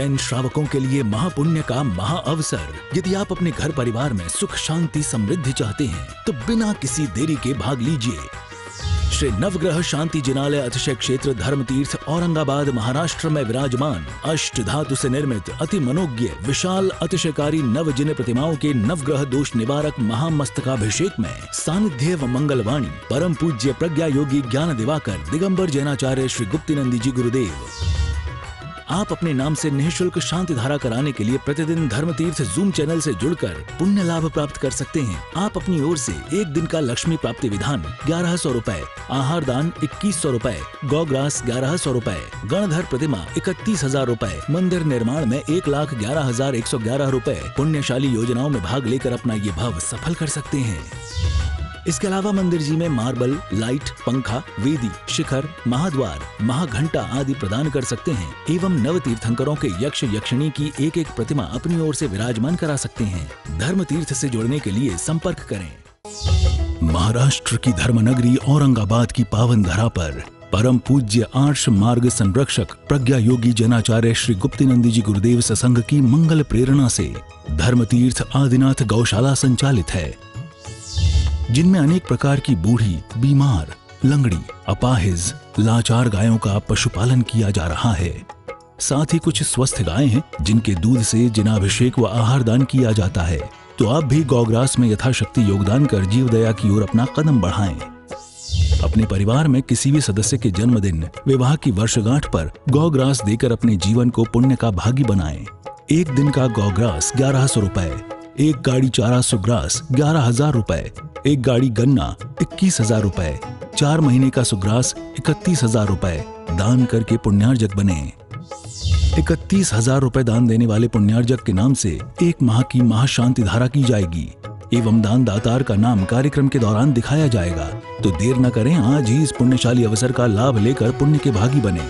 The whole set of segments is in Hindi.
जैन श्रावकों के लिए महापुण्य का महा अवसर। यदि आप अपने घर परिवार में सुख शांति समृद्धि चाहते हैं तो बिना किसी देरी के भाग लीजिए। श्री नवग्रह शांति जिनालय अतिशय क्षेत्र धर्मतीर्थ औरंगाबाद महाराष्ट्र में विराजमान अष्ट धातु से निर्मित अति मनोज्ञ विशाल अतिशयकारी नवजिन प्रतिमाओं के नवग्रह दोष निवारक महामस्तकाभिषेक में सानिध्य व मंगलवाणी परम पूज्य प्रज्ञा योगी ज्ञान दिवाकर दिगंबर जैनाचार्य श्री गुप्तिनंदी जी गुरुदेव। आप अपने नाम से निःशुल्क शांति धारा कराने के लिए प्रतिदिन धर्मतीर्थ जूम चैनल से जुड़कर पुण्य लाभ प्राप्त कर सकते हैं। आप अपनी ओर से एक दिन का लक्ष्मी प्राप्ति विधान 1100 रुपए, आहार दान 2100 रुपए, गौग्रास 1100 रुपए, गणधर प्रतिमा 31,000 रुपए, मंदिर निर्माण में 1,11,111 रुपए पुण्यशाली योजनाओं में भाग लेकर अपना ये भव सफल कर सकते हैं। इसके अलावा मंदिर जी में मार्बल, लाइट, पंखा, वेदी, शिखर, महाद्वार, महाघंटा आदि प्रदान कर सकते हैं एवं नव तीर्थंकरों के यक्ष यक्षिणी की एक एक प्रतिमा अपनी ओर से विराजमान करा सकते हैं। धर्म तीर्थ से जुड़ने के लिए संपर्क करें। महाराष्ट्र की धर्मनगरी औरंगाबाद की पावन धरा पर परम पूज्य आर्ष मार्ग संरक्षक प्रज्ञा योगी जैनाचार्य श्री गुप्तिनंदी जी गुरुदेव सत्संग की मंगल प्रेरणा से धर्मतीर्थ आदिनाथ गौशाला संचालित है, जिनमें अनेक प्रकार की बूढ़ी, बीमार, लंगड़ी, अपाहिज, लाचार गायों का पशुपालन किया जा रहा है। साथ ही कुछ स्वस्थ गायें हैं जिनके दूध से जिनाभिषेक व आहार दान किया जाता है। तो आप भी गौग्रास में यथाशक्ति योगदान कर जीव दया की ओर अपना कदम बढ़ाएं। अपने परिवार में किसी भी सदस्य के जन्मदिन, विवाह की वर्षगांठ पर गौग्रास देकर अपने जीवन को पुण्य का भागी बनाएं। एक दिन का गौग्रास 1100 रुपए, एक गाड़ी चारा सुग्रास 11,000 रुपए, एक गाड़ी गन्ना 21,000 रुपए, 4 महीने का सुग्रास 31,000 रुपए दान करके पुण्यार्जक बने। 31,000 रुपए दान देने वाले पुण्यार्जक के नाम से 1 माह की महाशांति धारा की जाएगी एवं दान दातार का नाम कार्यक्रम के दौरान दिखाया जाएगा। तो देर न करें, आज ही इस पुण्यशाली अवसर का लाभ लेकर पुण्य के भागी बने।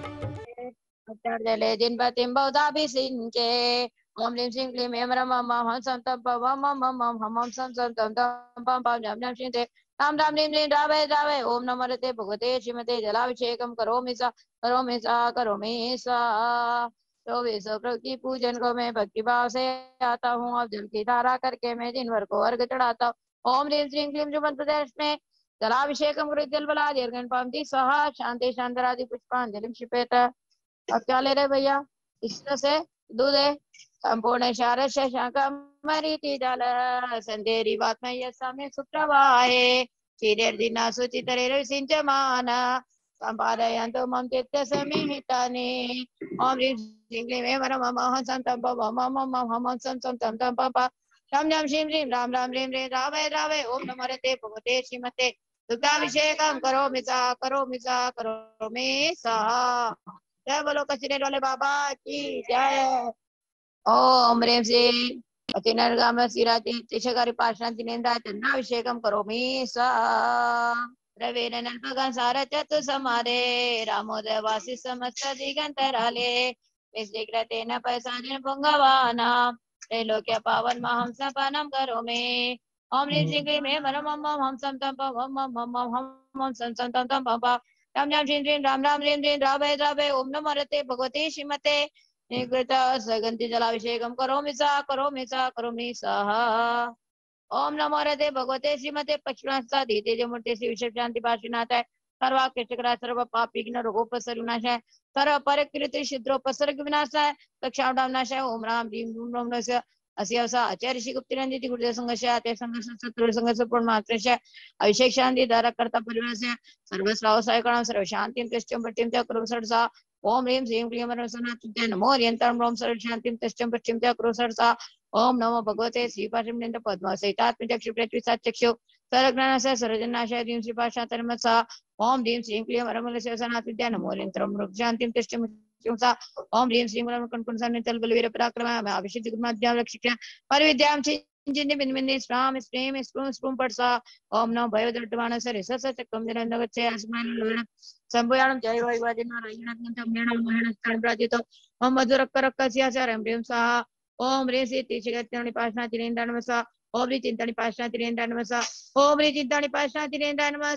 ओम लीं श्रीं क्लीं ऐं ह्रौं मम हम सं तम पम मम मम हम सं सं तम तम पम पम जम जम श्रीं ते राम राम लीं लीं रावे रावे ओम नमो नमस्ते भगवते श्रीमते जलाभिषेकम करोमि सा करोमि सा करोमि सा। तो विश्व प्रकृति पूजन को मैं भक्ति भाव से आता हूँ। अब जल की धारा करके मैं जिनवर को अर्घ चढ़ाता हूँ। ओम लीं श्रीं क्लीं जुमन प्रदेश में जलाभिषेकम करो जल बला दीर्घन पामती स्वाहा शांति शांतरादि पुष्पांजलि क्षिपेत। अब क्या ले रहे भैया? इस से दूध है संपूर्ण शारद शाकमरीति जल संदेरी वात्म यस्मे सुप्रवाहे क्षीरेर्दिना सुचितरेर सिंचमान संपादयन्तु मम चित्त समिहितानि। ओम ह्रीं श्रीं क्लीं ऐं ह्रौं मम हम सं तम पम मम मम हम सं सं तम तम पम शम जम श्रीं श्रीं राम राम ह्रीं ह्रीं रावे रावे ओम नमो नमस्ते भगवते श्रीमते दुग्धाभिषेकम करोमि सा करोमि सा। जय बोलो कचरे वाले बाबा की जय। ओम ह्रीं श्रीं अतिनर्गाम सिराति तिशकारी पाषाणति नेन्द्राय तन्नाभिषेकम करोमि सा। रवेन नल्पगं सारचतु समारे रामोदय वासी समस्त दिगंतराले विश्रिकृतेन पैसानेन पुंगवाना त्रैलोक्य पावन महं सपनं करोमि। ओम ह्रीं श्रीं क्लीं ऐं ह्रौं मम हम सं तम पम मम हम सं सं तम तम पम राम राम श्रीं श्रीं राम राम ह्रीं ह्रीं रावे रावे ओम नमो नमस्ते भगवते श्रीमते सगंति जलाभिषेकम करोमि सा करोमि सा। ओम नमो नमस्ते भगवते श्रीमते पशुनाथा धीते जो मूर्ति श्री विश्व शांति पार्श्वनाथ है सर्वाकृष्टकरा सर्व पाप विघ्न रोगोपसर्ग विनाश है सर्व परिकृति छिद्रोपसर्ग विनाश है दक्षावधाम नाश है। ओम राम ह्रीं ओम नमो नमः अस्यावसा आचार्य श्री गुप्तिनंदी गुरुदेव संघर्ष आते संघर्ष शत्रु संघर्ष पूर्ण मात्र से अभिषेक शांति धारक कर्ता परिवार से सर्वस्राव सायकणम सर्व शांतिम तिष्ठम पट्टिम च करो सर्वसा। ओम ह्रीं श्रीं क्लीं वरसनाथुते नमो रियंतरम रोम सर्व शांतिम तिष्ठम पट्टिम च करो सर्वसा। ओम नमो भगवते श्रीपाशम पद्म सहितात्मचक्षु प्रतिसाचक्षु सर्वज्ञानाशय सर्वजनाशय ह्रीं श्रीपाशातर्मसा। ओम ह्रीं श्रीं क्लीं वरमलसेवसनाथुते नमो रियंतरम रोम शांतिम तिष्ठम ओम ह्रीं श्रीं कणकुणसानितल बलवीर पराक्रम अभिषेक गुरुमाद्याम रक्षिष्य परिविद्याम चिंजिन बिंबिंदि स्वाम स्प्रेम स्प्रूम स्प्रूम पड़सा। ओम नमो भयदृढमाण सरे सचक्रम निरंदवच्चे अस्मान् संभयाणं जय वैवादिन नारायणं मेणं महेण स्थान प्राजितो ओम मधुरक्क रक्कस्याचारं ह्रीं स्वाहा। ओम ह्रीं श्री तिशिगत्यणि पाशनातिरेन्द्राय नमः। ओम ह्रीं चिंतानि पाशनातिरेन्द्राय नमः। ओम ह्रीं चिंतानि पाशनातिरेन्द्राय नमः।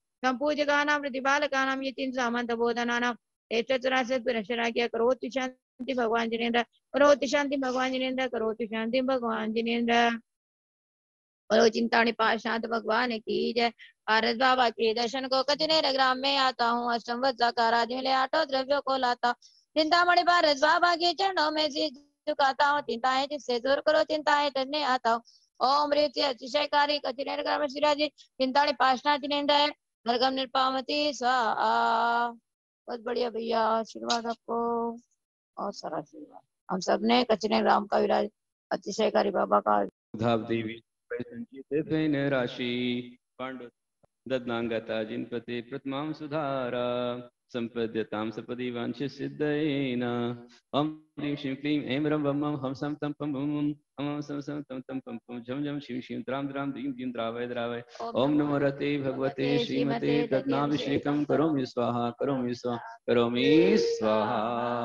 संपूज्यकानां प्रतिपालकानां यतिं सामन्तबोधनानां एतच्चरास्य पुरशराज्ञ करोति शांति भगवान जिनेन्द्र करोति शांति भगवान जिनेन्द्र करोति शांति भगवान जिनेन्द्र करो चिंतामणि पाशांत भगवान की जय। पारस बाबा के दर्शन को कचनेर ग्राम में आता हूँ, अष्टम वत्साकार मिले आठों द्रव्यों को लाता। चिंतामणि पारस बाबा के चरणों में सिर झुकाता हूँ, चिंताएं जिससे दूर करो चिंताएं करने आता हूँ। ओम रीति अतिशयकारी कचनेर ग्राम शिराजी चिंतामणि पाशनाथ जिनेन्द्र भरगम निरपामती स्वाहा। बहुत बढ़िया भैया, आशीर्वाद आपको और सारा आशीर्वाद। हम सब ने कचने राम का विराज अतिशयकारी बाबा का धाव देवी संचित फेन राशि पांडु दत्नांगता जिनपति प्रथमां सुधारा संपद्यतां सपदि वांछित सिद्धेन। ओम ह्रीं श्रीं क्लीं ऐं रं वं हम सं तं पं बं हम सं सं तं तं पं पं झं झं शिं शिं द्रां द्रां द्रीं द्रीं द्रावय द्रावय। ओम नमो रते भगवते श्रीमते दत्नाभिषेकं करोमि स्वाहा करोमि स्वाहा करोमि स्वाहा।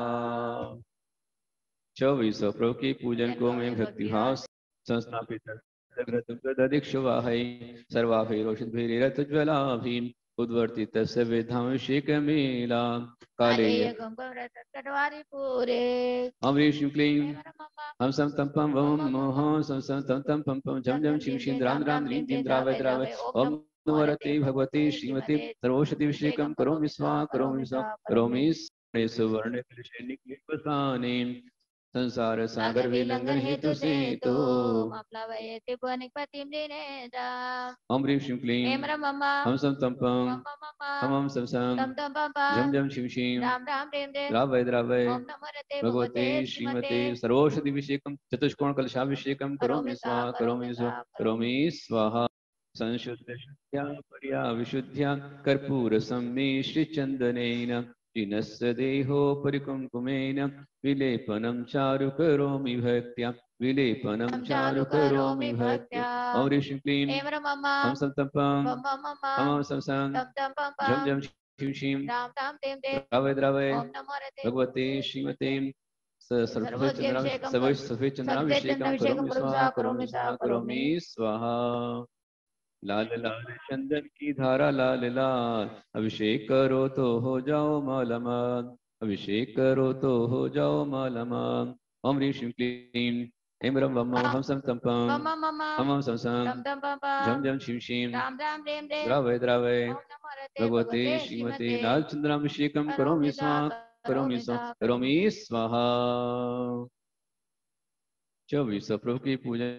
24 प्रभु की पूजन को मैं भक्तिभाव संस्थापित दीक्षुवाहै सर्वाभिरोषितभिरतज्वलाभिम् उद्वर्तित विधाभिषेकमेला काले हम ह्रीं क्लीं हम सं तं पं वं मोह सं सं तं तं पं पं झं झं शिं शिं द्रां द्रां द्रीं द्रीं द्रावय द्रावय। ओम नमो रते भगवते श्रीमते सर्वौषधिभिषेकं करोमि स्वाहा करोमि स्वाहा करोमि सुवर्ण संसार सागर विलंघन हेतु से तो ओम ह्रीं श्रीं क्लीं हम सं तं पं हम सं सं झं झं शिं शिं द्रावय द्रावय भगवते श्रीमते सर्वौषधिभिषेकं चतुष्कोण कलशाभिषेकं करोमि स्वाहा करोमि स्वाहा करोमि स्वाहा। संशुद्ध शुद्ध्या पर्या विशुद्ध्या कर्पूर सम्मिश्र चंदनेन जिनस्य देहो परिकुंकुमेन विलेपनं चारु करोमि भक्त्या विलेपनं चारु करोमि भक्त्या। ओम ह्रीं श्रीं क्लीं हम सं तं पं हम सं सं झं झं शिं शिं द्रावय द्रावय भगवते श्रीमते सफेद चंद्राभिषेकं करोमि स्वाहा करोमि स्वाहा करोमि स्वाहा। लाल लाल चंदन की धारा लाल लाल अभिषेक करो तो हो जाओ मालामाल अभिषेक करो तो हो जाओ मालामाल। ओम ह्रीं श्रीं क्लीं ऐं रं वं हम सं तं पं हम सं सं झं झं शिं शिं द्रावय द्रावय भगवते श्रीमते लाल चंद्राभिषेकं करोमि स्वाहा करोमि स्वाहा करोमि स्वाहा। 24 प्रभु की पूजा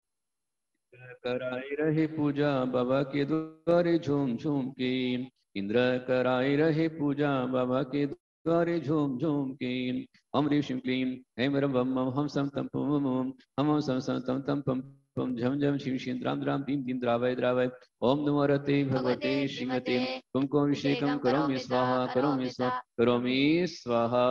कराई रहे पूजा बाबा के द्वारे झूम झूम के इंद्र कराई रहे पूजा बाबा के द्वारे झूम झूम के। ओम ह्रीं श्रीं क्लीं ऐं रं वं हम सं तं पं हम सं सं तं तं पं पं झं झं शिं शिं द्रां द्रां द्रीं द्रीं द्रावय द्रावय। ओम नमो रते भगवते श्रीमते कुंकुमाभिषेकं करोमि स्वाहा करोमि स्वाहा करोमि स्वाहा।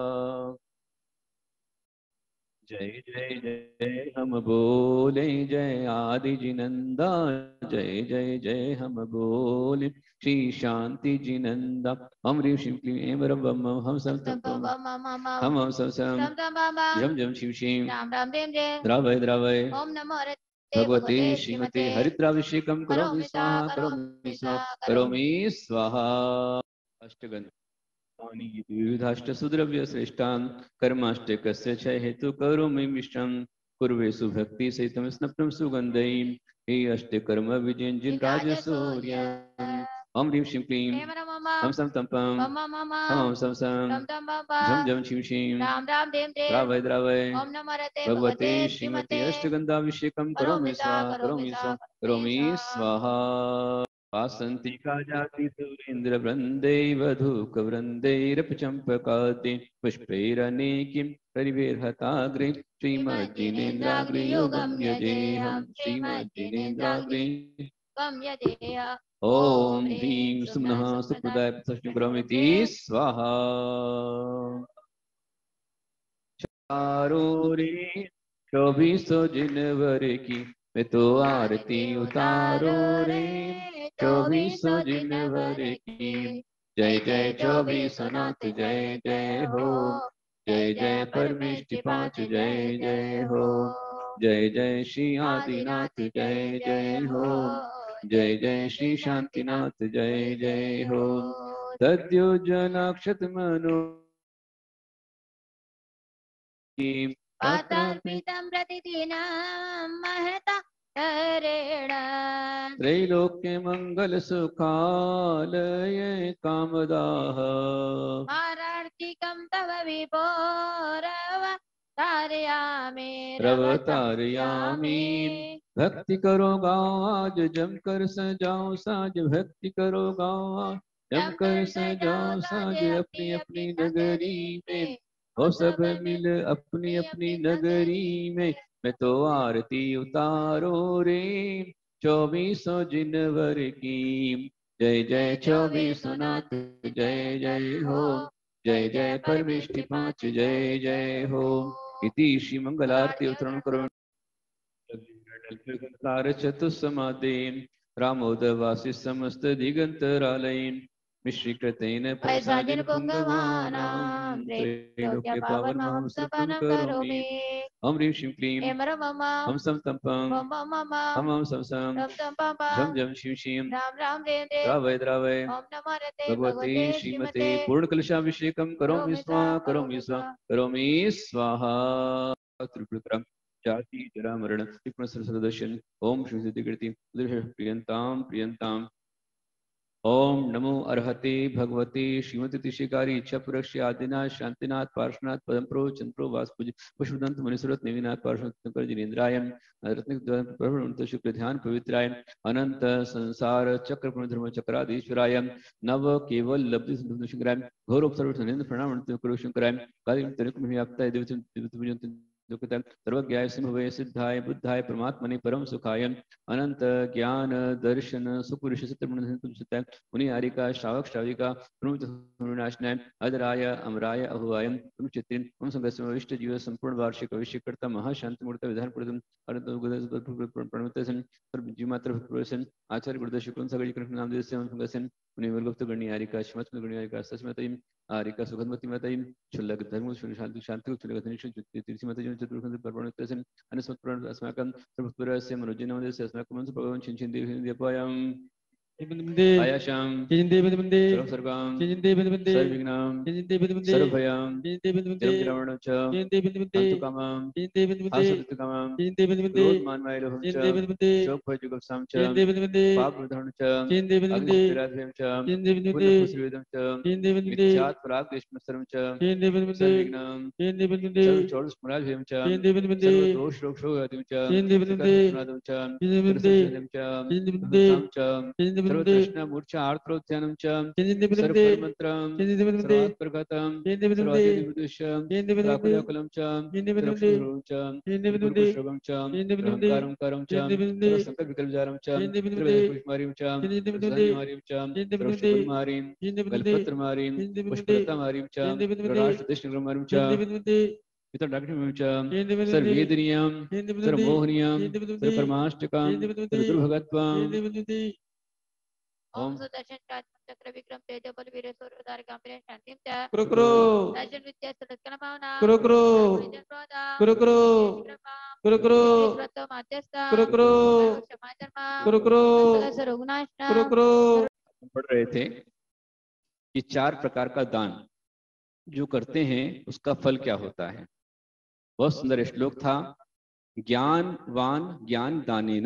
जय जय जय हम बोले जय आदि जिनंदा जय जय जय हम बोले श्री शांति जिनंदा। हम ह्रीं श्रीं क्लीं ऐं रं वं हम सं तं पं हम सं सं झं झं शिं शिं द्रावय द्रावय भगवते श्रीमते हरिद्राभिषेकं करोमि स्वाहा करोमि स्वाहा करोमि स्वाहा। अष्टगंध विविधाष्टसुद्रव्य श्रेष्ठान् कर्माष्टकस्य च हेतु करोमि मिश्रं कुर्वे सुभक्ति सहितं स्नप्तं सुगन्धैः हे अष्टकर्म विजयञ्जिन् राजसूर्य। ओम ह्रीं श्रीं क्लीं हम सं तं पं हम सं सं झं झं शिं शिं द्रावय द्रावय भगवते श्रीमते अष्टगंधाभिषेकं करोमि स्वाहा करोमि स्वाहा करोमि स्वाहा। वासन्ति काजाति सुरेन्द्र वृंदे वधूक वृंदैरपचंपकाति पुष्पैरनेकिं परिवेर्हताग्रे श्रीमज्जिनेन्द्राग्रे योगं यजेहं श्रीमज्जिनेन्द्राग्रे ओम ह्रीं सुमनः सुप्रदाय करोमीति स्वाहा। चारो रे 24 जिनवर की मैं तो आरती उतारो रे 24 जिनवर की जय जय 24 नाथ जय जय हो जय जय परमेष्टि 5 जय जय हो जय जय श्री आदिनाथ जय जय हो जय जय श्री शांतिनाथ जय जय हो। तद्योजनाक्षत मनो पात्रार्पितं प्रतिदिनं महता तरेण त्रैलोक्य मंगल सुखालय कामदाः पारार्थिकं तव विभोरव तारयामि रवतारयामि। भक्ति करो गाँव आज जमकर सजाओ साज, भक्ति करो गाँव आज जमकर सजाओ साज, अपनी अपनी नगरी में हो सब मिल अपनी अपनी नगरी में। मैं तो आरती उतारो रे 24 जिनवर की, जय जय 24 नाथ जय जय हो, जय जय परमेष्टि 5 जय जय हो। इति श्री मंगलारती उत्तरण करो चतुस्समादेन रामोदवासी समस्त दिगंतरालयेन मिश्रीकृतेन पैसादिन पुंगवानां त्रैलोक्य पावनमहं सपनं करोमि। ओम ह्रीं श्रीं क्लीं ऐं रं मम हम सम तम पं मम मम हम सम सम रं तं पं पं झम झम शिव शिव राम राम रे रे द्रावय द्रावय ओम नमो रते भगवते भगवते श्रीमते श्रीमते पूर्णकलशाभिषेकं करोमि स्वाहा करोमि करोमि स्वाहा। त्रिपुरम जाति जरा मरण त्रिपुर सरदर्शन ओम श्री सिद्धिकृति प्रियंताम प्रियंताम। ओम नमो अर्हते भगवते श्रीमती तिशिकारी इच्छा पुरक्ष आदिनाथ शांतिनाथ पार्श्वनाथ पदमप्रो चंद्रो वासपुज पुष्पदंत मनुसुरत नेविनाथ पार्श्वनाथ जिनेन्द्राय रत्न शुक्ल ध्यान पवित्राय अनंत संसार चक्र धर्म चक्राधीश्वराय नव केवल लब्धि शंकराय घोर उपसर्व प्रणाम करो शंकराय काली सर्वज्ञाय सिंहवे सिद्धाय बुद्धाय परमात्मने परम सुखाय अनंत ज्ञान दर्शन सुपुरुष सत्य मुनि आरिका श्रावक श्राविका नाशनाय अदराय अमराय अहुआय चित्रिन संगष्ट जीव संपूर्ण वार्षिक अभिषेकर्ता महाशांति मूर्त विधान प्रणवतसन जीवमात्र भक्तसन आचार्य गुरुदेव शुक्ल सगळी नाम देस्य संगसन मुनि वर्गुप्त गणी आरिका श्रीमत गणी आरिका सस्मतई आरिका सुगंधवती मतई छुल्लक धर्म शांति शांति छुल्लक तीर्थी मतई चतुर्खंड पर्वणतसन अनुस्मरण अस्माकं सर्वपुरस्य मनोजनमदेस्य अस्माकं मनसु भगवान चिंचिन देवी देवायं आयाशां सर्वसर्गां सर्वविघ्नां सर्वभयां जलमग्रहणं च हन्तुकामां हासुतुकामां क्रोधमानवायलोहं च शोकभयजुगुप्सां च पापविधरणं च अग्निराध्वं च पुण्यपुष्पवेदं च मिथ्यात् पराग्देशमत्सरं च सर्वविघ्नां सर्वचोरस्मराध्वं च सर्वदोषरोगशोगादिं च सर्वनादं च सर्वसंशयं च सर्वतृष्णा मूर्छा आर्त्रोद्यानं च सर्वमन्त्रं सर्वात्प्रगतं सर्वादिविदुष्यं राकुलकुलं च रक्षुरुं च पुष्पशोभं च अहंकारं करं च सर्वसंकल्पविकल्पजारं च सर्वपुष्पमारीं च सर्वमारीं च सर्वशुभमारीं कल्पत्रमारीं पुष्पलतामारीं च राष्ट्रदेशनगरमारीं च सर्वेदनीयां सर्वमोहनीयां सर्वपरमाष्टकां सर्वदुर्भगत्वां ओम सुदर्शन चक्र विक्रम तेज बल वीर सूर्यधार गांभीर्य शांतिम च कुरु दर्शन विद्या सलक्षण भावना कुरु व्रत मध्यस्थ क्षमा पढ़ रहे थे कि 4 प्रकार का दान जो करते हैं उसका फल क्या होता है। बहुत सुंदर श्लोक था। ज्ञानवान ज्ञान दानेन,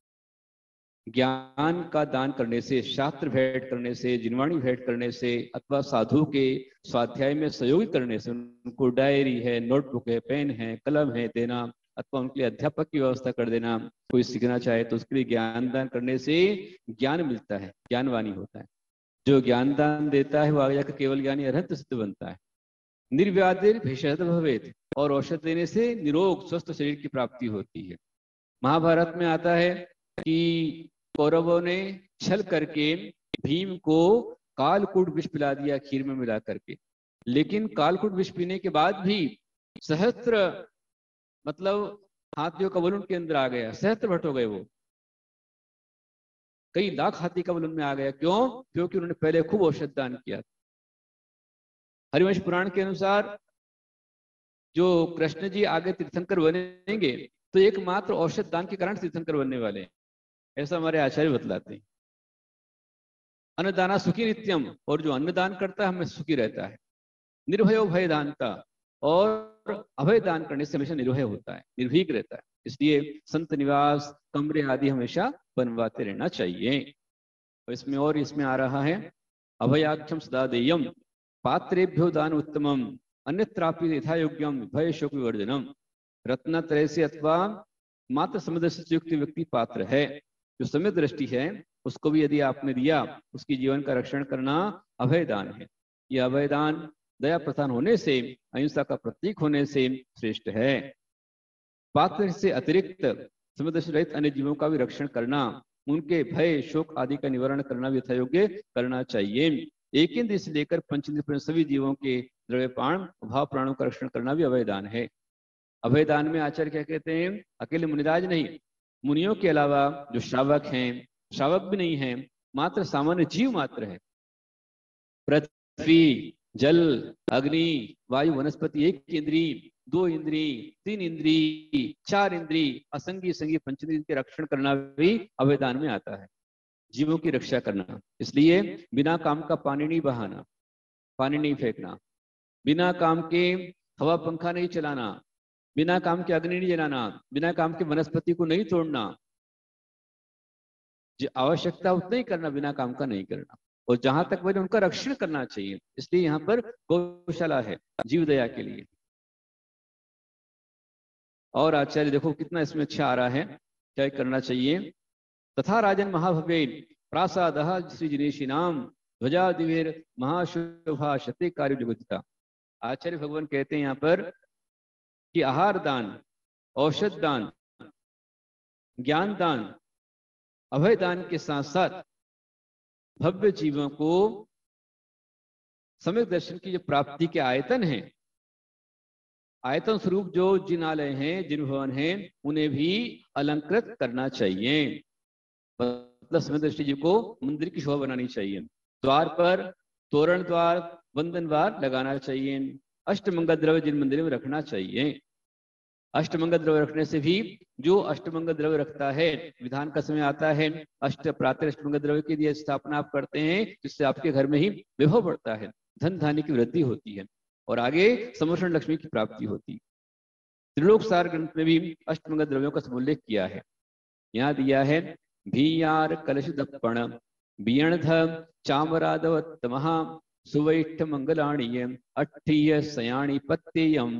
ज्ञान का दान करने से, शास्त्र भेंट करने से, जिनवाणी भेंट करने से अथवा साधु के स्वाध्याय में सहयोग करने से, उनको डायरी है, नोटबुक है, पेन है, कलम है देना अथवा उनके लिए अध्यापक की व्यवस्था कर देना। कोई सीखना चाहे तो उसके लिए ज्ञान दान करने से ज्ञान मिलता है, ज्ञानवानी होता है। जो ज्ञान दान देता है वो आगे जाकर केवल ज्ञानी अरहत सिद्ध बनता है। निर्व्याधिर भेषज भवेत्, और औषध देने से निरोग स्वस्थ शरीर की प्राप्ति होती है। महाभारत में आता है कि कौरवों ने छल करके भीम को कालकूट विष पिला दिया खीर में मिला करके, लेकिन कालकूट विष पीने के बाद भी सहस्त्र मतलब हाथियों का बल उनके अंदर आ गया, सहस्त्र भट्ट हो गए, वो कई लाख हाथी का बल उनमें आ गया। क्यों? क्योंकि उन्होंने पहले खूब औषध दान किया। हरिवंश पुराण के अनुसार जो कृष्ण जी आगे तीर्थंकर बनेंगे तो एकमात्र औषध दान के कारण तीर्थंकर बनने वाले हैं, ऐसा हमारे आचार्य बतलाते हैं। अन्नदाना सुखी नित्यम, और जो अन्नदान करता है हमें सुखी रहता है। निर्भयो भय दानता, और अभय दान करने से हमेशा निर्भय होता है, निर्भीक रहता है। इसलिए संत निवास, कमरे आदि हमेशा बनवाते रहना चाहिए। और इसमें आ रहा है अभयाख्यम सदा देयम पात्रेभ्यो दान उत्तमम अन्यत्रापि यथा योग्यम भय शोक विवर्जनम। रत्नत्रय से अथवा मात्र समदृष्टि से युक्त व्यक्ति पात्र है। जो समय दृष्टि है उसको भी यदि आपने दिया, उसकी जीवन का रक्षण करना अभय दान है। यह अभय दान दया प्रधान होने से, अहिंसा का प्रतीक होने से श्रेष्ठ है। पात्र से अतिरिक्त समदृष्टि रहित अन्य जीवों का भी रक्षण करना, उनके भय शोक आदि का निवारण करना भी यथायोग्य करना चाहिए। एक इंद्रिय से लेकर पंचेंद्रिय सभी जीवों के द्रव्यपान भाव प्राणों का रक्षण करना भी अभय दान है। अभय दान में आचार्य क्या कहते हैं, अकेले मुनिराज नहीं, मुनियों के अलावा जो श्रावक हैं, श्रावक भी नहीं है, मात्र सामान्य जीव मात्र है, पृथ्वी जल अग्नि वायु वनस्पति, एक इंद्री, दो इंद्री, तीन इंद्री, चार इंद्री, असंगी संगी पंचेंद्रिय के रक्षण करना भी अभय दान में आता है, जीवों की रक्षा करना। इसलिए बिना काम का पानी नहीं बहाना, पानी नहीं फेंकना, बिना काम के हवा पंखा नहीं चलाना, बिना काम के अग्नि नहीं जलाना, बिना काम के वनस्पति को नहीं तोड़ना, जो आवश्यकता उतना ही करना, बिना काम का नहीं करना। और जहां तक बने उनका रक्षण करना चाहिए। इसलिए यहाँ पर गौशाला है जीव दया के लिए। और आचार्य देखो कितना इसमें अच्छा आ रहा है, क्या करना चाहिए। तथा राजन महाभवे प्रासाद श्री जिनेशी नाम ध्वजा दिवेर महाशोभा शते कार्य जुगुदिता। आचार्य भगवान कहते हैं यहाँ पर कि आहार दान, औषध दान, ज्ञान दान, अभय दान के साथ साथ भव्य जीवों को सम्यक दर्शन की जो प्राप्ति के आयतन हैं, आयतन स्वरूप जो जिन आलय हैं, जिन भवन हैं, उन्हें भी अलंकृत करना चाहिए। मतलब सम्यक दृष्टि जी को मंदिर की शोभा बनानी चाहिए। द्वार पर तोरण द्वार, वंदन द्वार लगाना चाहिए। अष्टमंगल द्रव्य जिन मंदिर में रखना चाहिए। अष्टमंगल द्रव्य रखने से भी, जो अष्टमंगल द्रव्य रखता है, विधान का समय आता है, प्रातः अष्टमंगल द्रव्य की यदि स्थापना आप करते हैं, जिससे आपके घर में ही विभव बढ़ता है, धन धान्य की वृद्धि होती है और आगे समर्षण लक्ष्मी की प्राप्ति होती है। त्रिलोक सार ग्रंथ में भी अष्टमंगल द्रव्यों का उल्लेख किया है। यहाँ दिया है भीयार कलश दप्पण बियणध चामरादवत्तमः सुवैष्ठ मंगलाणीय अट्ठीय सयाणी पत्तेयम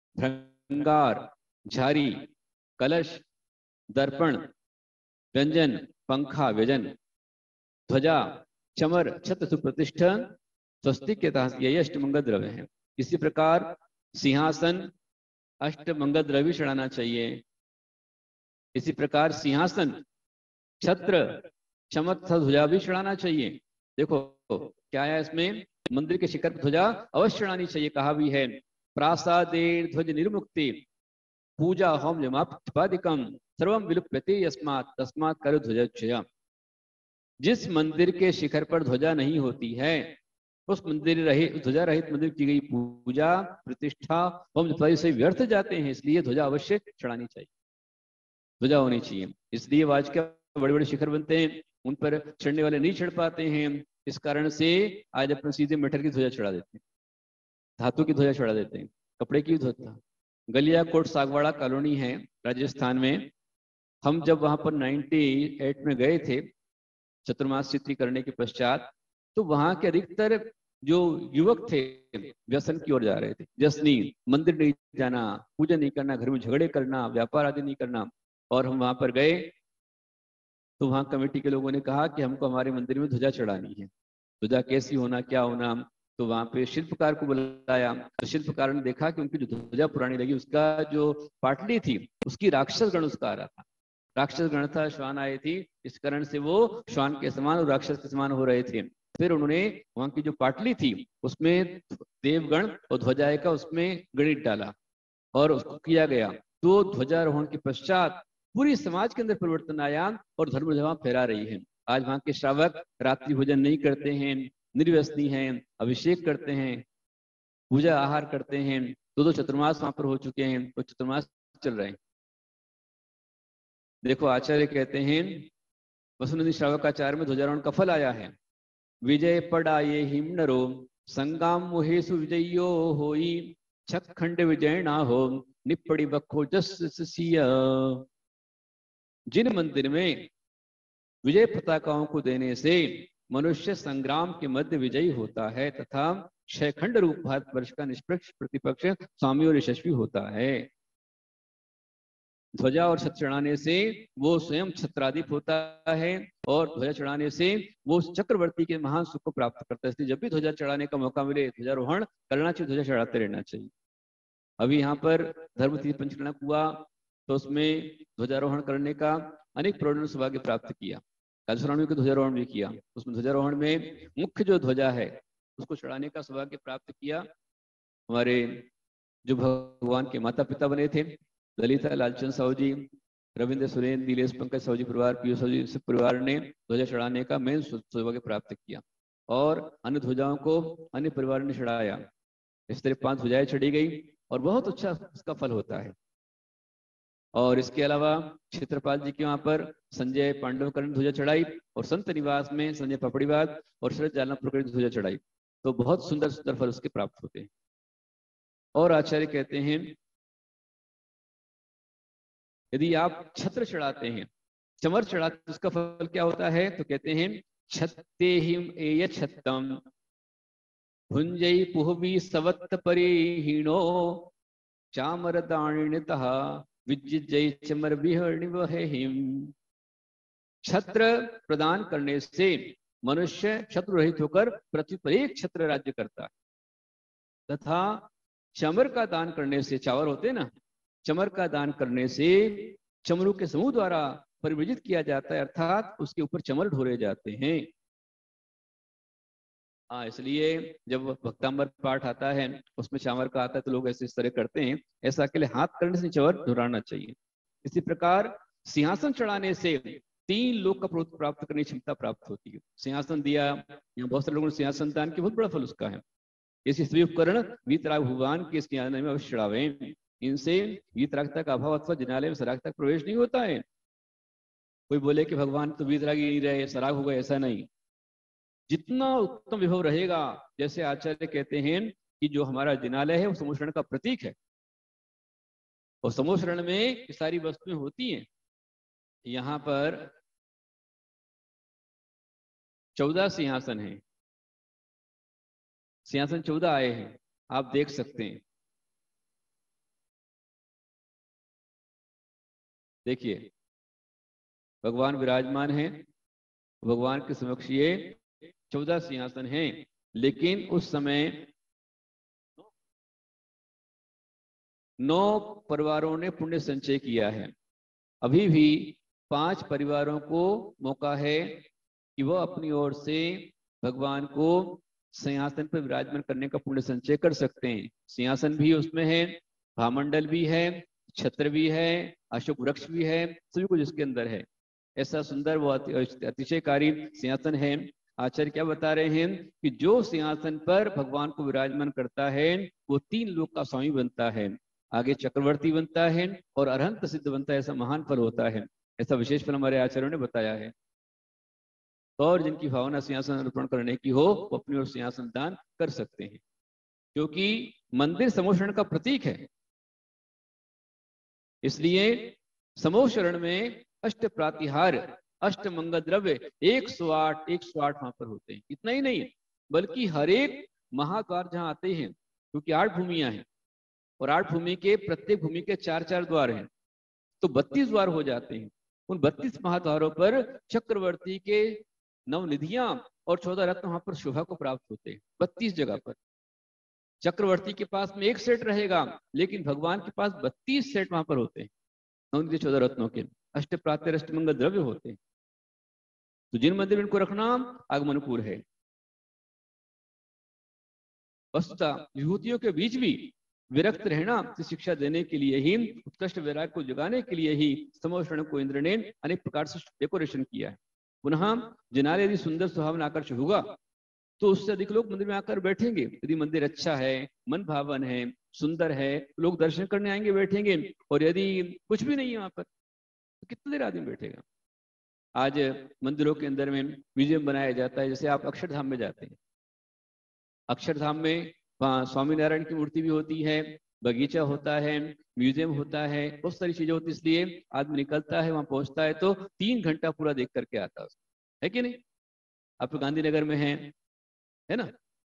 भृंगार झारी कलश दर्पण व्यंजन पंखा व्यजन ध्वजा चमर छत्र सुप्रतिष्ठा स्वस्तिक के तहत यही अष्टमंगल द्रव्य है। इसी प्रकार सिंहासन अष्टमंगल द्रव्य चढ़ाना चाहिए। इसी प्रकार सिंहासन छत्र चमर ध्वजा भी चढ़ाना चाहिए। देखो क्या है इसमें, मंदिर के शिखर पर ध्वजा अवश्य चढ़ानी चाहिए। कहा भी है प्रासादे ध्वज निर्मुक्ति पूजा होम जमादिकम सर्वम विलुप्यते यस्मात् तस्मात् करो ध्वजोच्चय। जिस मंदिर के शिखर पर ध्वजा नहीं होती है, उस मंदिर रहित ध्वजा रहित मंदिर की गई पूजा प्रतिष्ठा होम जप से व्यर्थ जाते हैं। इसलिए ध्वजा अवश्य चढ़ानी चाहिए, ध्वजा होनी चाहिए। इसलिए आज के बड़े बड़े शिखर बनते हैं, उन पर चढ़ने वाले नहीं चढ़ पाते हैं। इस कारण से आज अपन सीधे मेटल की ध्वजा चढ़ा देते हैं, धातु की ध्वजा चढ़ा देते हैं, कपड़े की ध्वजा। गलिया कोट सागवाड़ा कॉलोनी है राजस्थान में। हम जब वहां पर 98 में गए थे चतुर्मास चित्री करने के पश्चात, तो वहां के अधिकतर जो युवक थे व्यसन की ओर जा रहे थे। व्यसनी, मंदिर नहीं जाना, पूजा नहीं करना, घर में झगड़े करना, व्यापार आदि नहीं करना। और हम वहां पर गए तो वहां कमेटी के लोगों ने कहा कि हमको हमारे मंदिर में ध्वजा चढ़ानी है। ध्वजा कैसी होना, क्या होना, तो वहां पे शिल्पकार को बुलाया। तो शिल्पकार ने देखा कि उनकी जो ध्वजा पुरानी लगी, उसका जो पाटली थी उसकी राक्षस गण उसका आ रहा था, राक्षस गण था, श्वान आए थी, इस कारण से वो श्वान के समान और राक्षस के समान हो रहे थे। फिर उन्होंने वहां की जो पाटली थी उसमें देवगण और ध्वजा का उसमें गणित डाला और उसको किया गया। तो ध्वजारोहण के पश्चात पूरी समाज के अंदर परिवर्तन आया और धर्म ध्वजा फहरा रही है। आज वहां के श्रावक रात्रि भोजन नहीं करते हैं, निर्व्यसनी हैं, अभिषेक करते हैं, पूजा आहार करते हैं। दो चतुर्मास वहां पर हो चुके हैं, तो चतुर्मास चल रहे हैं। देखो आचार्य कहते हैं वसुनंदी श्रावकाचार्य में ध्वजारोहण का फल आया है। विजय पड़ाये हिम नरो संगाम मोहेसु विजयो होई छक खंड विजय ना हो निपड़ी बखो जस सिया। जिन मंदिर में विजय पताकाओं को देने से मनुष्य संग्राम के मध्य विजयी होता है तथा शैखंड रूप भारतवर्ष का निष्पक्ष प्रतिपक्ष स्वामी और यशस्वी होता है। ध्वजा और छत्र चढ़ाने से वो स्वयं छत्राधिप होता है और ध्वजा चढ़ाने से वो चक्रवर्ती के महान सुख को प्राप्त करता है। इसलिए जब भी ध्वजा चढ़ाने का मौका मिले ध्वजारोहण करना चाहिए, ध्वजा चढ़ाते रहना चाहिए। अभी यहाँ पर धर्मतीर्थ पंचकनक हुआ तो उसमें ध्वजारोहण करने का अनेक प्रोणों ने सौभाग्य प्राप्त किया। कालसरावणी को ध्वजारोहण भी किया। उसमें ध्वजारोहण में मुख्य जो ध्वजा है उसको चढ़ाने का सौभाग्य प्राप्त किया हमारे जो भगवान के माता पिता बने थे, ललिता लालचंद साहू जी, रविंद्र सुरेंद्र, नीलेश पंकज साहू जी परिवार, पीयूष साहू जी परिवार ने ध्वजा चढ़ाने का मेन सौभाग्य प्राप्त किया और अन्य ध्वजाओं को अन्य परिवार ने चढ़ाया। इस तरह 5 ध्वजाएं चढ़ी गई और बहुत अच्छा उसका फल होता है। और इसके अलावा क्षेत्रपाल जी के वहां पर संजय पांडवकर्ण ध्वजा चढ़ाई और संत निवास में संजय पपड़ीवाद और शरद जालनापुर ध्वजा चढ़ाई, तो बहुत सुंदर सुंदर फल उसके प्राप्त होते हैं। और आचार्य कहते हैं यदि आप छत्र चढ़ाते हैं, चमर चढ़ाते, उसका फल क्या होता है? तो कहते हैं छत्ते हिम एय छत्तम भुंजई पुहवी सवत्त परिहीणो चामर दाणिणतः विजय चमर विहणिवहिम। छत्र प्रदान करने से मनुष्य शत्रु रहित होकर पृथ्वी पर एक छत्र राज्य करता है तथा चमर का दान करने से, चावल होते ना, चमर का दान करने से चमरू के समूह द्वारा परिवृजित किया जाता है, अर्थात उसके ऊपर चमर ढोरे जाते हैं। हाँ, इसलिए जब भक्तांबर पाठ आता है उसमें चामर का आता है तो लोग ऐसे इस तरह करते हैं। ऐसा अकेले हाथ करने से चमर ढुराना चाहिए। इसी प्रकार सिंहासन चढ़ाने से 3 लोक का प्राप्त करने की क्षमता प्राप्त होती है। सिंहासन दिया, यहाँ बहुत सारे लोगों ने सिंहासन दान किया, बहुत बड़ा फल उसका है। इसी स्त्री उपकरण वीतराग भगवान के सिंहासन में अवश्य चढ़ावे। इनसे वीतरागता का अभाव अथवा जिनालय में सराग तक प्रवेश नहीं होता है। कोई बोले कि भगवान तो वीतराग ही नहीं रहे, सराग हो गए, ऐसा नहीं। जितना उत्तम विभव रहेगा, जैसे आचार्य कहते हैं कि जो हमारा जिनालय है वो समोषण का प्रतीक है और समोषण में ये सारी वस्तुएं होती हैं। यहाँ पर 14 सिंहासन हैं, सिंहासन 14 आए हैं, आप देख सकते हैं। देखिए भगवान विराजमान हैं, भगवान के समक्ष ये 14 सिंहासन हैं। लेकिन उस समय 9 परिवारों ने पुण्य संचय किया है। अभी भी 5 परिवारों को मौका है कि वह अपनी ओर से भगवान को सिंहासन पर विराजमान करने का पुण्य संचय कर सकते हैं। सिंहासन भी उसमें है, भामंडल भी है, छत्र भी है, अशोक वृक्ष भी है, सभी कुछ इसके अंदर है। ऐसा सुंदर वो अतिशयकारी सिंहासन है। आचार्य क्या बता रहे हैं कि जो सिंहासन पर भगवान को विराजमान करता है वो 3 लोक का स्वामी बनता है, आगे चक्रवर्ती बनता है और अरहंत सिद्ध बनता है। ऐसा महान फल होता है, ऐसा विशेष फल हमारे आचार्यों ने बताया है। और जिनकी भावना सिंहासन अर्पण करने की हो वो अपनी ओर सिंहासन दान कर सकते हैं, क्योंकि मंदिर समोषण का प्रतीक है। इसलिए समोषण में अष्ट प्रातिहार, अष्ट मंगल द्रव्य 108 वहां पर होते हैं। इतना ही नहीं बल्कि हर एक महाद्वार जहां आते हैं, क्योंकि 8 भूमियां हैं और 8 भूमि के प्रत्येक भूमि के 4-4 द्वार हैं, तो 32 द्वार हो जाते हैं। उन 32 महाद्वारों पर चक्रवर्ती के 9 निधियां और 14 रत्न वहां पर शोभा को प्राप्त होते हैं। 32 जगह पर चक्रवर्ती के पास में 1 सेट रहेगा, लेकिन भगवान के पास 32 सेट वहां पर होते हैं। 9 निधि 14 रत्नों के अष्ट प्रातः अष्ट मंगल द्रव्य होते हैं। तो जिन मंदिर में इनको रखना आगमनुकूल है। वस्तुतः विभूतियों के बीच भी विरक्त रहना की शिक्षा देने के लिए ही, उत्कृष्ट वैराग्य को जगाने के लिए ही समोषण को इंद्र ने अनेक प्रकार से डेकोरेशन किया है। पुनः जिनालय यदि सुंदर सुहावना आकर्षक होगा तो उससे अधिक लोग मंदिर में आकर बैठेंगे। यदि मंदिर अच्छा है, मन भावन है, सुंदर है, तो लोग दर्शन करने आएंगे, बैठेंगे। और यदि कुछ भी नहीं है वहां पर तो कितने देर आदमी बैठेगा। आज मंदिरों के अंदर में म्यूजियम बनाया जाता है। जैसे आप अक्षरधाम में जाते हैं, अक्षरधाम में वहाँ स्वामीनारायण की मूर्ति भी होती है, बगीचा होता है, म्यूजियम होता है, बहुत सारी चीजें होती है। इसलिए आदमी निकलता है, वहां पहुंचता है तो 3 घंटा पूरा देख करके आता है कि नहीं? आप तो गांधीनगर में है ना?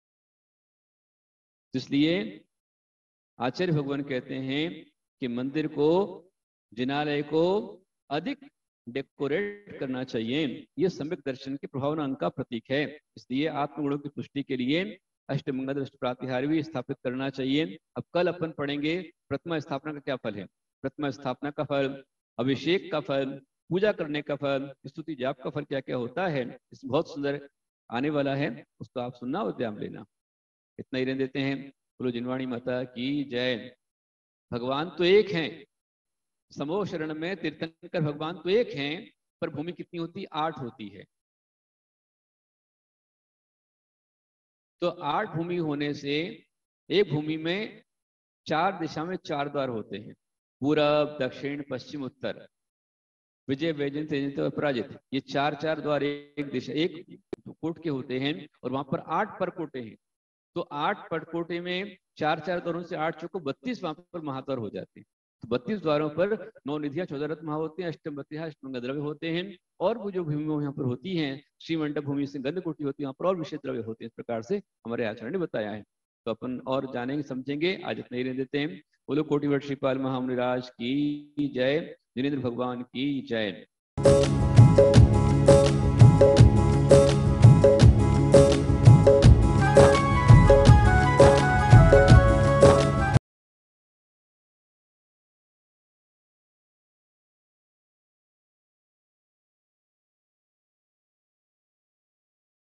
इसलिए आचार्य भगवान कहते हैं कि मंदिर को, जिनालय को अधिक डेकोरेट करना चाहिए। यह सम्यक दर्शन के प्रभावनांक का प्रतीक है। इसलिए आत्मगुणों की पुष्टि के लिए अष्टमंगल अष्ट प्रातिहार्य भी स्थापित करना चाहिए। अब कल अपन पढ़ेंगे प्रतिमा स्थापना का क्या फल है, प्रतिमा स्थापना का फल, अभिषेक का फल, पूजा करने का फल, स्तुति जाप का फल क्या क्या होता है। इस बहुत सुंदर आने वाला है, उसको आप सुनना और ध्यान लेना। इतना ही रहने देते हैं। बोलो जिनवाणी माता की जय। भगवान तो एक हैं, समोह शरण में तीर्थंकर भगवान तो एक हैं, पर भूमि कितनी होती है? 8 होती है। तो 8 भूमि होने से एक भूमि में 4 दिशा में 4 द्वार होते हैं, पूरब, दक्षिण, पश्चिम, उत्तर, विजय, वैजयंत, तेजंत और पराजित। ये 4 द्वार एक दिशा, एक कोट के होते हैं और वहां पर 8 परकोटे हैं। तो 8 परकोटे में 4 द्वारों से 8 चौको 32 वहां पर महाद्वार हो जाते हैं। तो 32 द्वारों पर 9 निधियां, 14 रत्न होते हैं, अष्टमंग द्रव्य होते हैं। और वो जो भूमि यहाँ पर होती हैं, श्रीमंडप भूमि से गंध कोटि होती है, वहां पर और विशेष द्रव्य होते हैं। इस प्रकार से हमारे आचार्य ने बताया है। तो अपन और जानेंगे, समझेंगे। आज इतना ही रहने देते हैं। बोलो कोटिवट श्रीपाल महामुनिराज की जय, जिनेन्द्र भगवान की जय।